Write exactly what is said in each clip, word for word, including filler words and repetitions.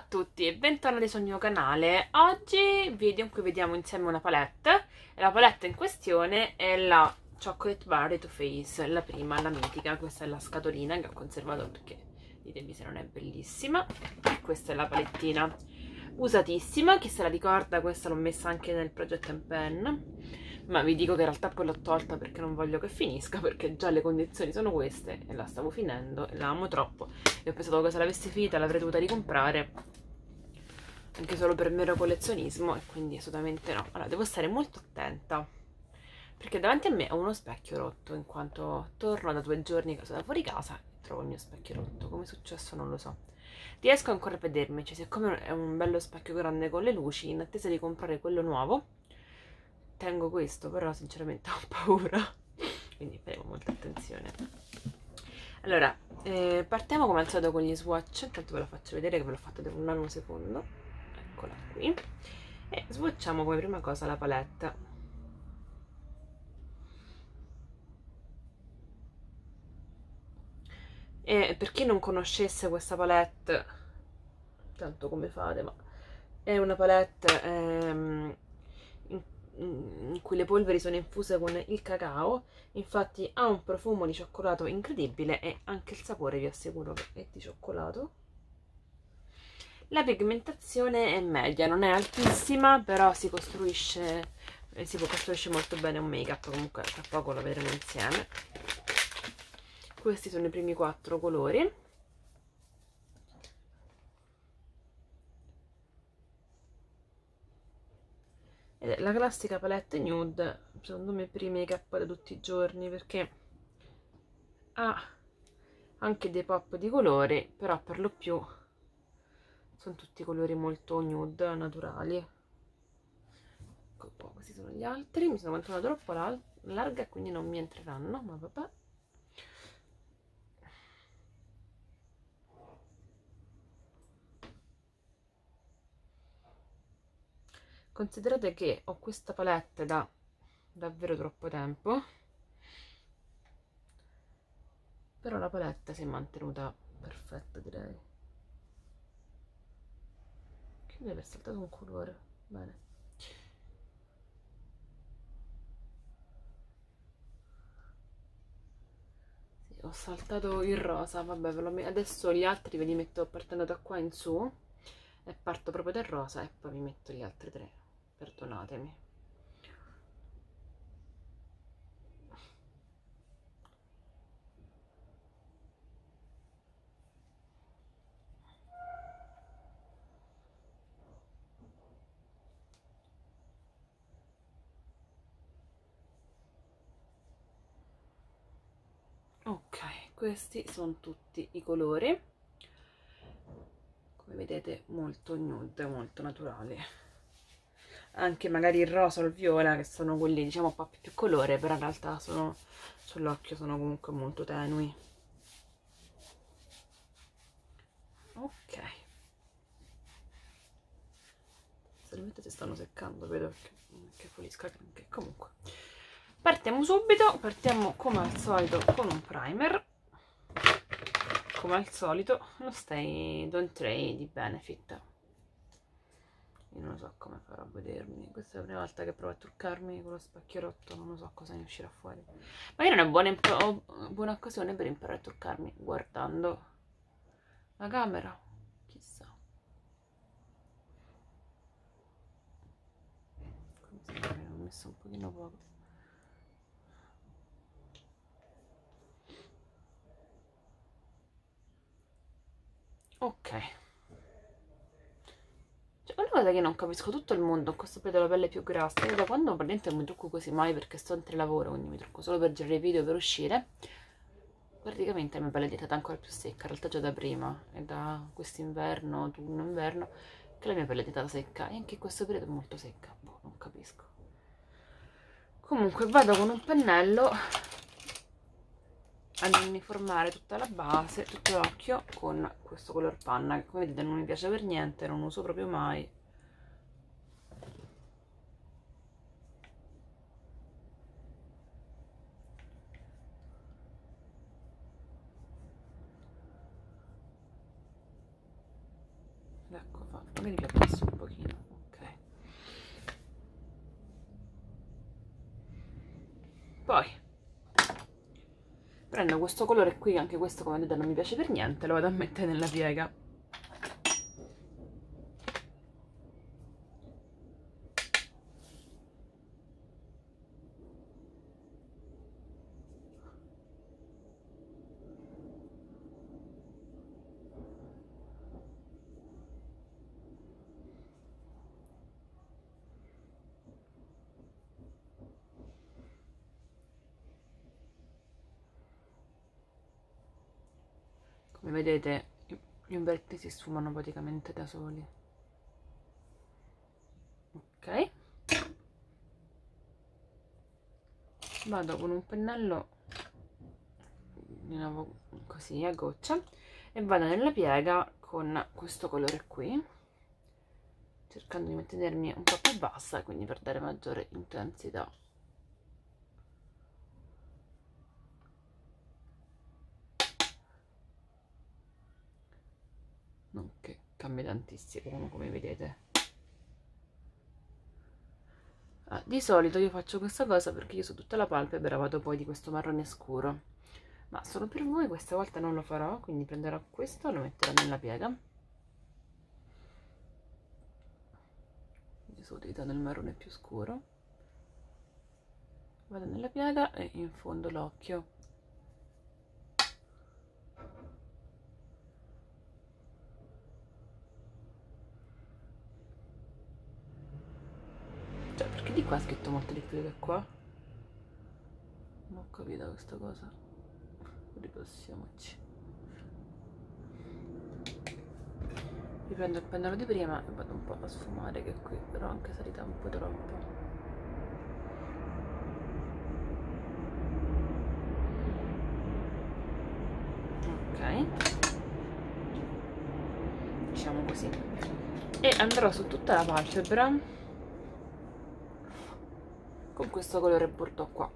tutti e bentornati sul mio canale. Oggi video in cui vediamo insieme una palette e la palette in questione è la Chocolate Bar di Too Faced, la prima, la mitica. Questa è la scatolina che ho conservato perché ditemi se non è bellissima. E questa è la palettina usatissima, chi se la ricorda questa l'ho messa anche nel progetto in pen, ma vi dico che in realtà poi l'ho tolta perché non voglio che finisca, perché già le condizioni sono queste e la stavo finendo e la amo troppo e ho pensato che se l'avessi finita l'avrei dovuta ricomprare anche solo per mero collezionismo e quindi assolutamente no. Allora devo stare molto attenta perché davanti a me ho uno specchio rotto, in quanto torno da due giorni che sono da fuori casa e trovo il mio specchio rotto. Come è successo non lo so. Riesco ancora a vedermi, cioè siccome è un bello specchio grande con le luci, in attesa di comprare quello nuovo tengo questo, però sinceramente ho paura, quindi faremo molta attenzione. Allora, eh, partiamo come al solito con gli swatch. Intanto ve la faccio vedere che ve l'ho fatta da un nanosecondo. Eccola qui. E swatchiamo come prima cosa la palette. E per chi non conoscesse questa palette, tanto come fate, ma è una palette ehm, in, in cui le polveri sono infuse con il cacao. Infatti ha un profumo di cioccolato incredibile e anche il sapore vi assicuro che è di cioccolato. La pigmentazione è media, non è altissima, però si costruisce, eh, si costruisce molto bene un make up. Comunque tra poco lo vedremo insieme. Questi sono i primi quattro colori. Ed è la classica palette nude, secondo me per i make up da tutti i giorni, perché ha anche dei pop di colori, però per lo più sono tutti colori molto nude, naturali. Ecco qua, questi sono gli altri. Mi sono mantenuta troppo larga e quindi non mi entreranno, ma vabbè. Considerate che ho questa palette da davvero troppo tempo, però la palette si è mantenuta perfetta, direi. Che mi è saltato un colore, bene. Sì, ho saltato il rosa, vabbè, ve lo metto. Adesso gli altri ve li metto partendo da qua in su e parto proprio dal rosa e poi vi metto gli altri tre, perdonatemi. Ok, questi sono tutti i colori, come vedete molto nude, molto naturali. Anche magari il rosa o il viola, che sono quelli diciamo un po' più colore, però in realtà sono sull'occhio sono comunque molto tenui. Ok, seriamente si stanno seccando, vedo che, che pulisca anche. Comunque partiamo subito, partiamo come al solito con un primer, come al solito lo Stay Don't Try di Benefit. Io non so come farò a vedermi, questa è la prima volta che provo a truccarmi con lo specchio rotto, non lo so cosa ne uscirà fuori. Magari è una buona, buona occasione per imparare a truccarmi guardando la camera, chissà. Come si vede, ho messo un pochino poco. Ok. Cioè, una cosa che non capisco, tutto il mondo con questo pedo la pelle più grassa, io da quando praticamente non mi trucco così mai perché sto in lavoro, quindi mi trucco solo per girare i video, per uscire, praticamente la mia pelle è diventata ancora più secca, in realtà già da prima, è da quest'inverno, autunno-inverno, che la mia pelle è diventata secca, e anche in questo periodo è molto secca, boh, non capisco. Comunque vado con un pennello ad uniformare tutta la base, tutto l'occhio con questo color panna, che come vedete non mi piace per niente, non uso proprio mai. ecco fatto, magari vi abbasso un pochino, ok. Poi prendo questo colore qui, anche questo come vedete non mi piace per niente, lo vado a mettere nella piega. Come vedete gli ombretti si sfumano praticamente da soli. Ok, vado con un pennello di nuovo così a goccia e vado nella piega con questo colore qui, cercando di mantenermi un po' più bassa, quindi per dare maggiore intensità. Non che cambia tantissimo come vedete. Ah, di solito io faccio questa cosa perché io su tutta la palpebra vado poi di questo marrone scuro, ma solo per voi questa volta non lo farò, quindi prenderò questo e lo metterò nella piega. Io sto utilizzando il marrone più scuro, vado nella piega e infondo l'occhio. Cioè, perché di qua è scritto molto di più che qua? Non ho capito questa cosa. Ripassiamoci. Riprendo il pennello di prima e vado un po' a sfumare, che qui però anche salita un po' troppo. Ok, diciamo così, e andrò su tutta la palpebra con questo colore bordeaux qua.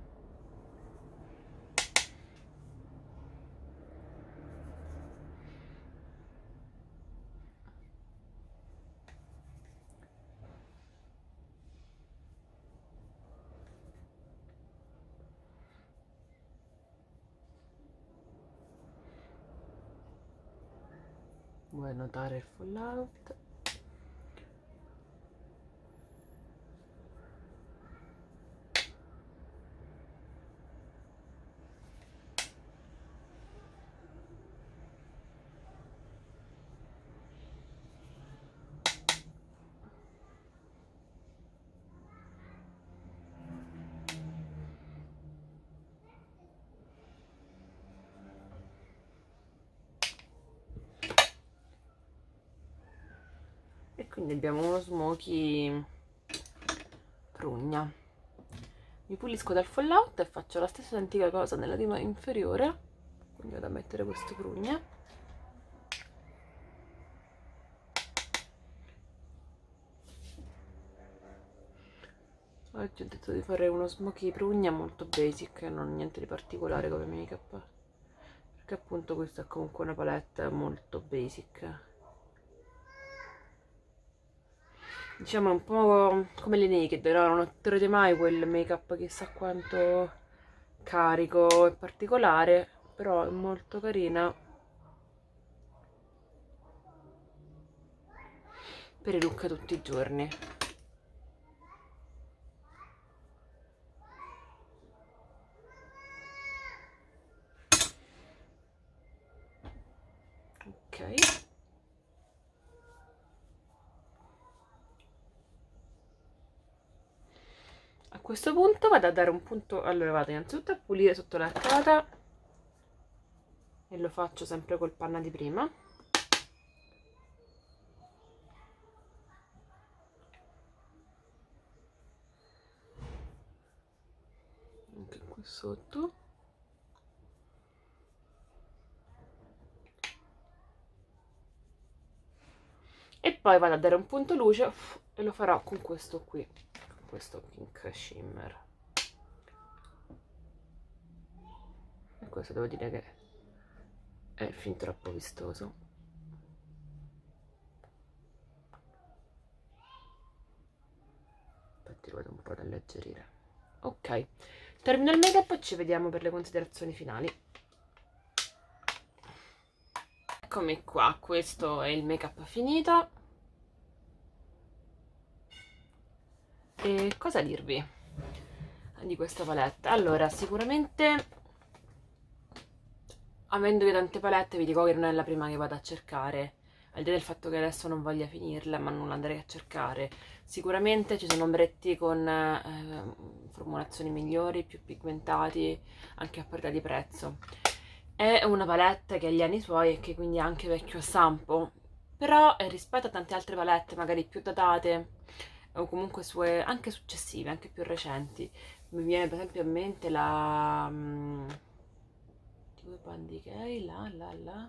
Vuoi notare il fallout? E quindi abbiamo uno smoky prugna. Mi pulisco dal fallout e faccio la stessa antica cosa nella rima inferiore, quindi vado a mettere questo prugna. Oggi ho detto di fare uno smoky prugna molto basic, non niente di particolare come make up, perché appunto questa è comunque una palette molto basic. Diciamo un po' come le Naked, no? Non otterrete mai quel make up chissà quanto carico e particolare, però è molto carina per i look tutti i giorni. Ok, a questo punto vado a dare un punto, allora vado innanzitutto a pulire sotto l'arcata e lo faccio sempre col panna di prima. Anche qui sotto. E poi vado a dare un punto luce e lo farò con questo qui, con questo pink shimmer. E questo devo dire che è fin troppo vistoso. infatti lo vedo un po' da alleggerire. Ok, termino il make up e ci vediamo per le considerazioni finali. Eccomi qua, questo è il make up finito. E cosa dirvi di questa palette? Allora, sicuramente, avendo io tante palette, vi dico che non è la prima che vado a cercare, al di là del fatto che adesso non voglia finirla, ma non la andrei a cercare. Sicuramente ci sono ombretti con eh, formulazioni migliori, più pigmentati, anche a parità di prezzo. È una palette che ha gli anni suoi e che quindi è anche vecchio stampo, però eh, rispetto a tante altre palette magari più datate o comunque sue, anche successive, anche più recenti, mi viene per esempio in mente la um, due Pandicay, la la la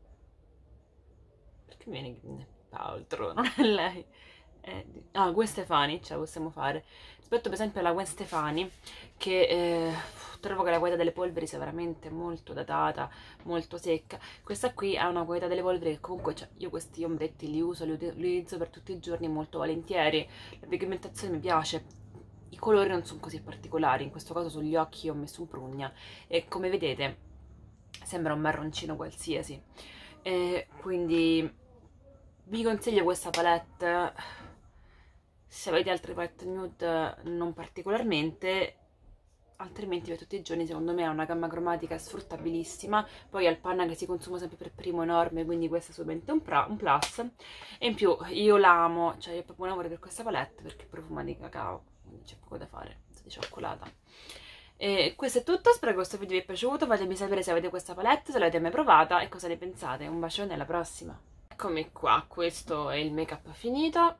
perché mi viene altro, non è lei. Eh, ah, Gwen Stefani, ce la possiamo fare. Rispetto per esempio alla Gwen Stefani, che eh, trovo che la qualità delle polveri sia veramente molto datata, molto secca. Questa qui ha una qualità delle polveri che comunque, cioè, io questi ombretti li uso, li utilizzo per tutti i giorni molto volentieri. La pigmentazione mi piace, i colori non sono così particolari, in questo caso sugli occhi ho messo un prugna e come vedete sembra un marroncino qualsiasi. E quindi vi consiglio questa palette. Se avete altre palette nude non particolarmente, altrimenti per tutti i giorni secondo me ha una gamma cromatica sfruttabilissima. Poi ha il panna che si consuma sempre per primo, enorme, quindi questo è assolutamente un, un plus. E in più io l'amo, cioè io ho proprio un amore per questa palette perché profuma di cacao, quindi c'è poco da fare, di cioccolata. E questo è tutto, spero che questo video vi sia piaciuto, fatemi sapere se avete questa palette, se l'avete mai provata e cosa ne pensate. Un bacione, alla prossima! Eccomi qua, questo è il make up finito.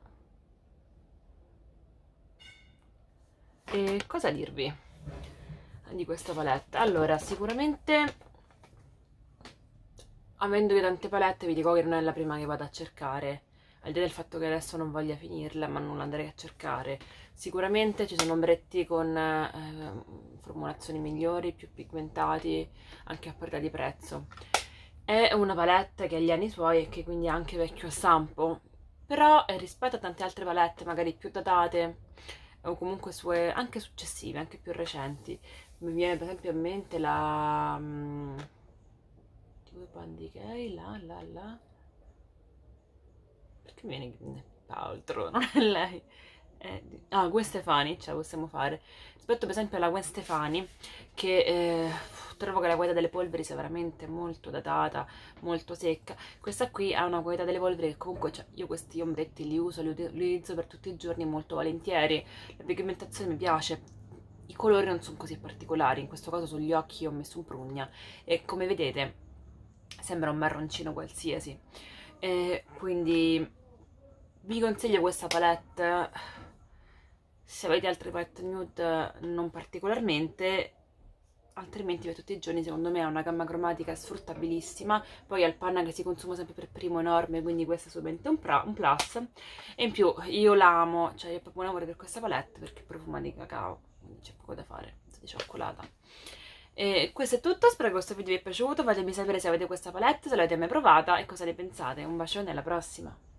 E cosa dirvi di questa palette? Allora, sicuramente, avendo io tante palette, vi dico che non è la prima che vado a cercare, al di là del fatto che adesso non voglia finirla, ma non la andrei a cercare. Sicuramente ci sono ombretti con eh, formulazioni migliori, più pigmentati, anche a parità di prezzo. È una palette che ha gli anni suoi e che quindi è anche vecchio stampo, però eh, rispetto a tante altre palette magari più datate o comunque sue, anche successive, anche più recenti, mi viene per esempio in mente la um, due Pandicay, la la la perché mi viene altro, non è lei. Eh, ah, Gwen Stefani, ce la possiamo fare. Rispetto per esempio alla Gwen Stefani, che eh, trovo che la qualità delle polveri sia veramente molto datata, molto secca. Questa qui ha una qualità delle polveri che comunque, cioè, io questi ombretti li uso, li utilizzo per tutti i giorni molto volentieri. La pigmentazione mi piace, i colori non sono così particolari, in questo caso sugli occhi ho messo un prugna e come vedete sembra un marroncino qualsiasi. E quindi vi consiglio questa palette. Se avete altre palette nude non particolarmente, altrimenti per tutti i giorni secondo me ha una gamma cromatica sfruttabilissima. Poi ha il panna che si consuma sempre per primo, enorme, quindi questo è assolutamente un, un plus. E in più io l'amo, cioè io ho proprio un amore per questa palette perché profuma di cacao, quindi c'è poco da fare, di cioccolata. E questo è tutto, spero che questo video vi sia piaciuto, fatemi sapere se avete questa palette, se l'avete mai provata e cosa ne pensate. Un bacione, alla prossima!